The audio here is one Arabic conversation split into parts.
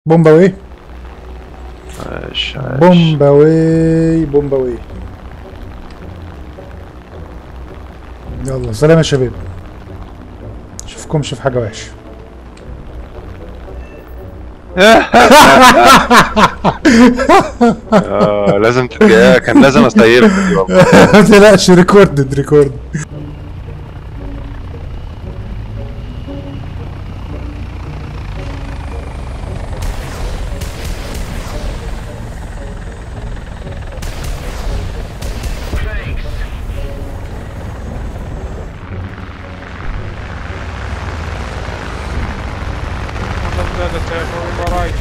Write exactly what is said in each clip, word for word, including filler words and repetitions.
بومباوي عاش عاش. بومباوي بومباوي. يلا سلام يا شباب، اشوفكمش في حاجة وحشة. آه لازم تتجاه، كان لازم اسيبها دي والله. ما تقلقش، ريكوردد ريكورد. وراي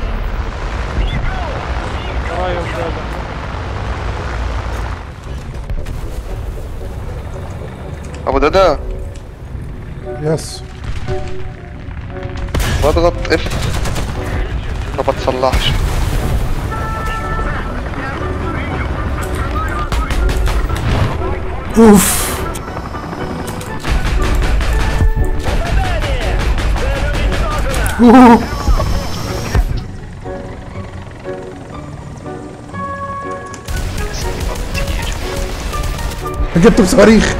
وراي يا ولاد. ابو دادا يس بضغط اف ما بتصلحش. اوف. اوه. جبت بصواريخ.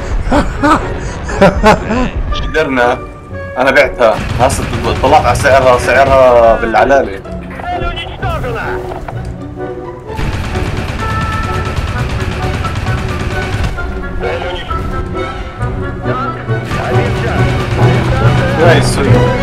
قدرنا. انا بعتها هسه، طلعت على سعرها سعرها بالعلالة. يا السويد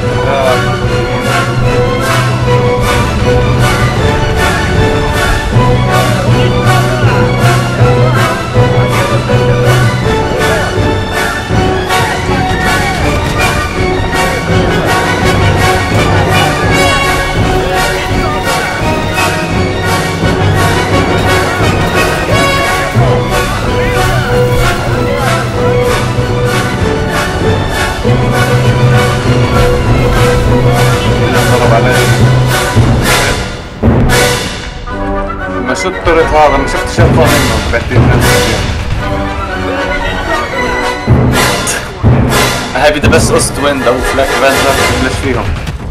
ما شفت الطريق هذا، ما شفت شفه منه بعدين. هاي بدها بس اوست ويند او فلاك بانزر تبلش فيهم.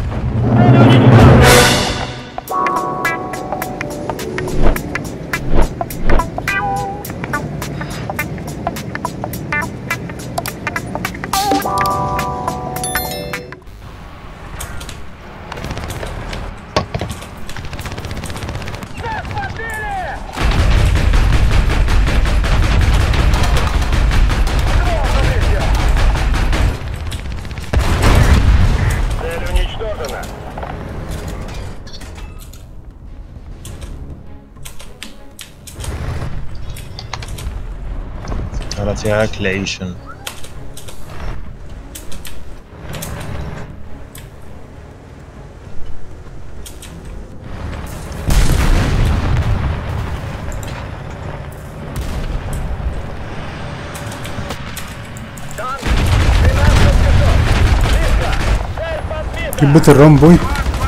أنا فيها كليشن. كبت الرامبوي.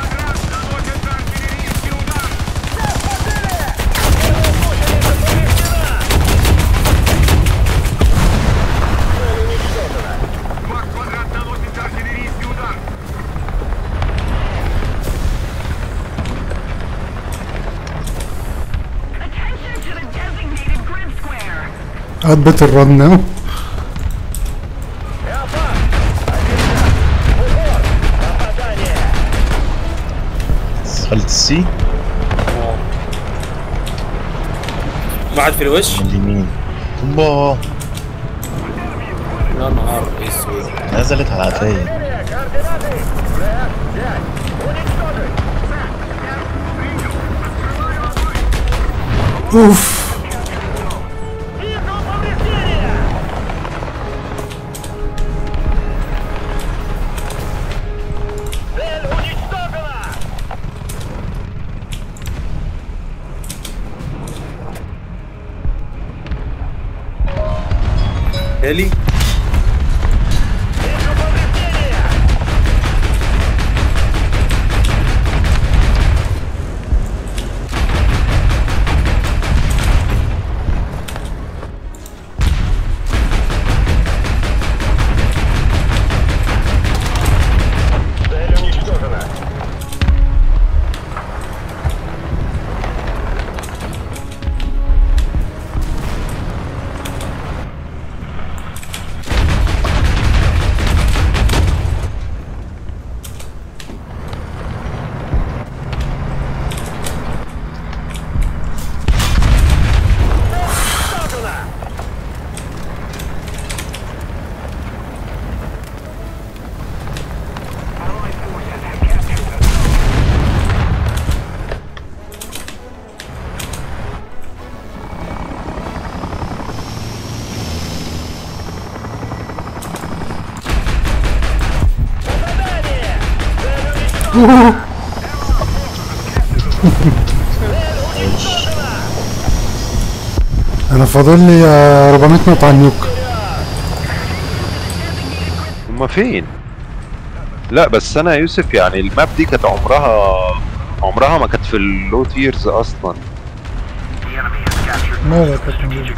قضت الرن now. دخلت السي بعد في الوش. من اليمين. اوبا يا نهار اسود، نزلت على قفايا. اوف. هيلي انا فاضل لي آه، أربعمية نقطة على النيوك. هما فين؟ لا بس انا يا يوسف يعني الماب دي كانت عمرها عمرها ما كانت في اللو تيرز اصلا. مالك يا كابتن؟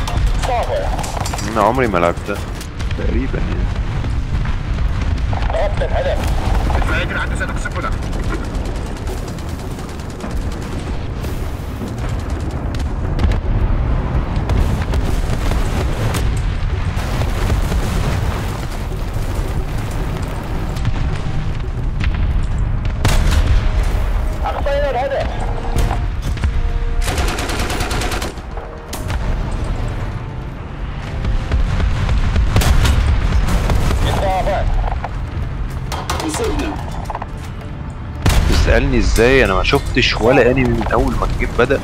انا عمري ما لعبتها تقريبا يعني. تسألني ازاي انا ما شفتش ولا انمي من اول ما الجيم بدأ.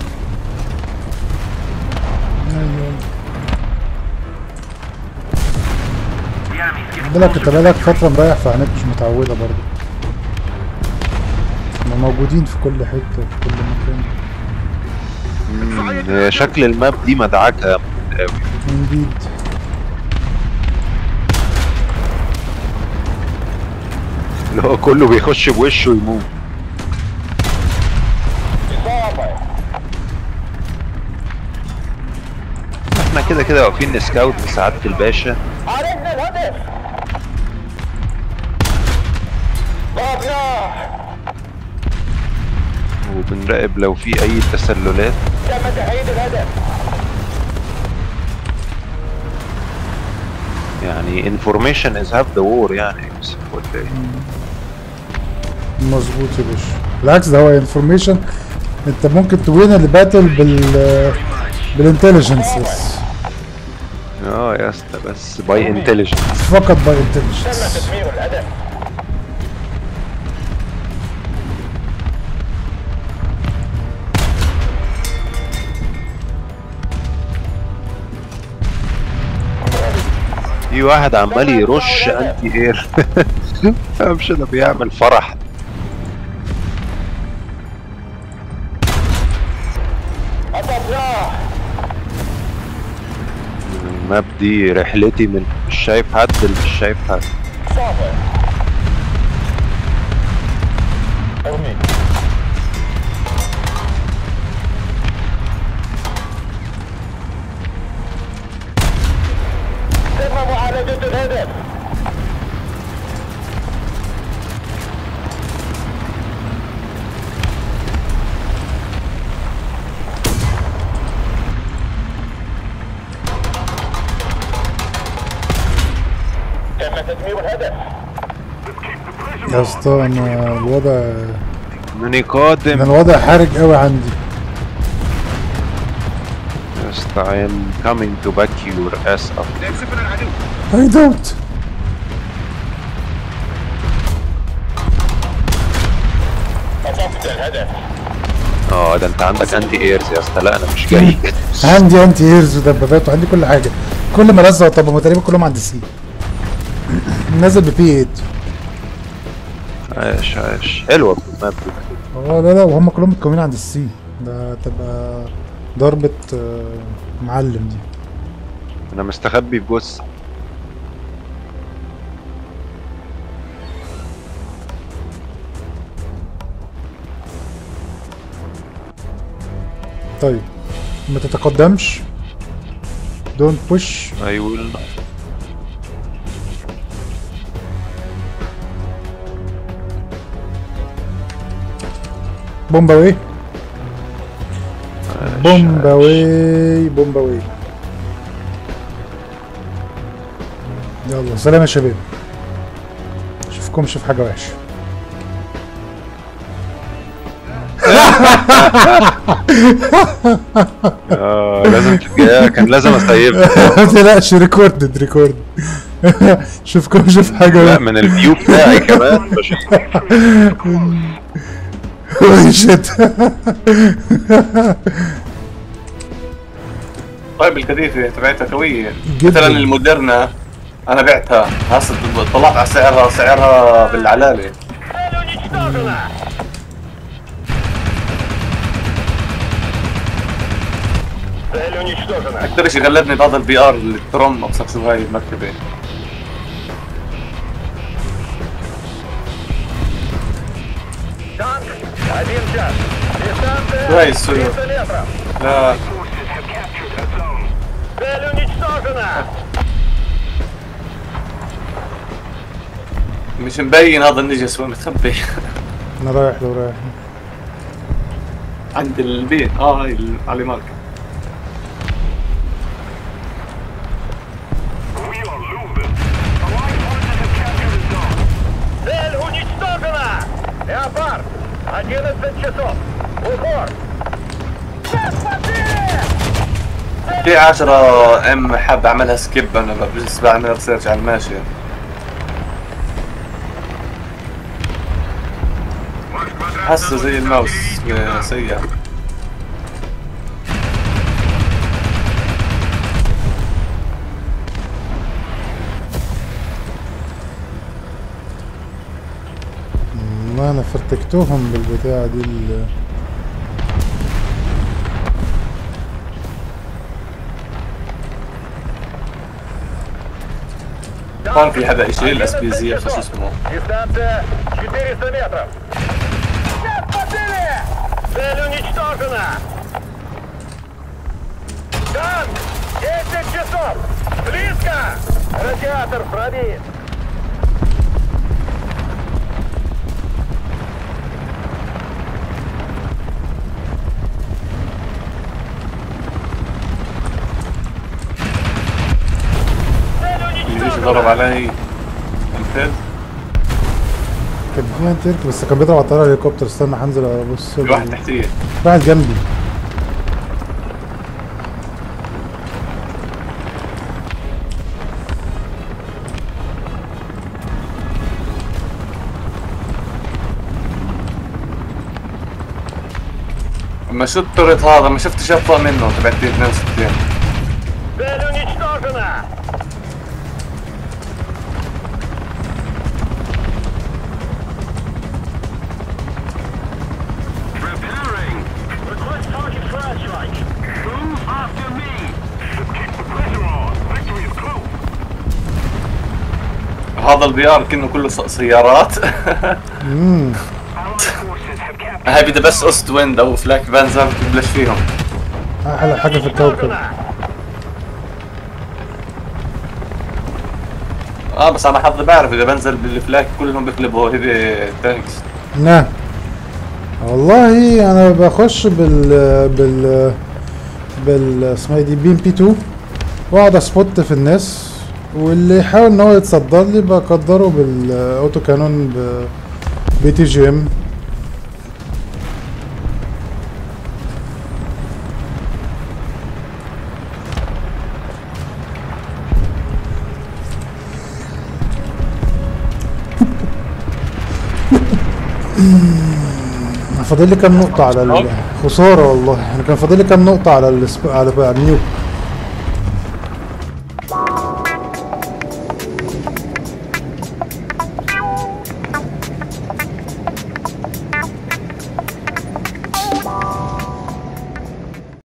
بالك انت بقالك فترة مريح فعينيك مش متعودة برضه. هما موجودين في كل حتة وفي كل مكان. مم، هي شكل الماب دي مدعكة قوي. انجيد. اللي هو كله بيخش بوشه يموت. احنا كده كده واقفين نسكاوت لسعادة الباشا. عرفنا الهدف. ضربناه. وبنراقب لو في اي تسللات. تم تحييد الهدف. يعني information is half the war يعني يا يوسف ولا ايه؟ مظبوط يا باشا. بالعكس ده هو انفورميشن. انت ممكن توين الباتل بال بالانتليجنس بس. اه يا اسطى بس باي انتليجنس. فقط باي انتليجنس. تم تدمير الهدف. في واحد عمال يرش انتي اير. مش ده بيعمل فرح. قطعناه. الماب دي رحلتي من مش شايف حد مش شايف حد. صابر. ارمي. تم معالجة الهدف. تم تدمير الهدف. يا اسطى انا الوضع مني قادم. انا الوضع حرج قوي عندي. Yes, I am coming to back your ass up. I don't. قطعت الهدف. اه ده انت عندك انتي ايرز يا اسطى. لا انا مش جاي. عندي انتي ايرز ودبابات وعندي كل حاجه. كل ما رزق طب هم تقريبا كلهم عند السي. نازل ببي تمانية. عايش عايش حلوه الماب دي. اه لا لا وهم كلهم متكونين عند السي. ده تبقى ضربة آه، معلم دي. انا مستخبي في جثه. طيب ما تتقدمش. دونت بوش. I will بومباوي عايش بومباوي بومباوي. يلا سلام يا شباب. اشوفكمش في حاجة وحشة. اه لازم تبقى كان لازم اسيبها. ما تقلقش ريكوردد ريكورد. اشوفكمش في حاجة لا وحشة. من الفيو بتاعي كمان بشوف. شت. طيب الكثيفة تبعتها قوية. جداً. مثلا المودرنا انا بعتها هسه طلعت على سعرها سعرها بالعلالة. Цель уничтожена. اقدرش يغلبني بهذا البي ار التروم ابصر شو هاي المركبه. Танк. Один час. Дистанция Давай, Суя. триста метров. لا Цель уничтожена. مش مبين هذا النجس وين متخبي. انا رايح له رايح. عند البيت اه هاي اللي على مارك. Цель уничтожена. Леопард. одиннадцать часов. Упор. في عشرة ام حاب اعملها سكيب انا بس بعمل ريسيرش على الماشية. حاسه زي الماوس سيء. ما انا فرتكتوهم بالبتاعة دي ال هون في حدا يشيل الاس بي زي شو اسمه. Дистанция четыреста метров. Цель уничтожена. Танк. десять часов. Близко. Радиатор пробит. يجي ضرب علي الفيل. كان فيها ترك بس كان بيضرب على الطيارة الهليكوبتر. استنى هنزل ابص. في واحد تحتيه. واحد جنبي. اما شو التوريت هذا ما شفتش ابطأ منه تبع اثنين وستين. Цель уничтожена. Preparing. Request target flashlight. Move after me. Keep the pressure on. Victory is close. هذا البي ار كأنه كله سيارات. امم هاي بدها بس اوست ويند او فلاك فانزر تبلش فيهم. احلى حاجة في الكوكب. اه بس انا حظي بعرف اذا بنزل بالفلاك كلهم بيقلبوا هيفي تانكس. نعم والله انا بخش بال بال بال اسمها دي بي ام بي اتنين واقعد اسبوت في الناس واللي يحاول ان هو يتصدر لي بقدره بالاوتو كانون ب بي تي جي ام. فاضل لي كام نقطة على الخسارة والله. انا كان فاضل لي كام نقطة على السب... على النيوك.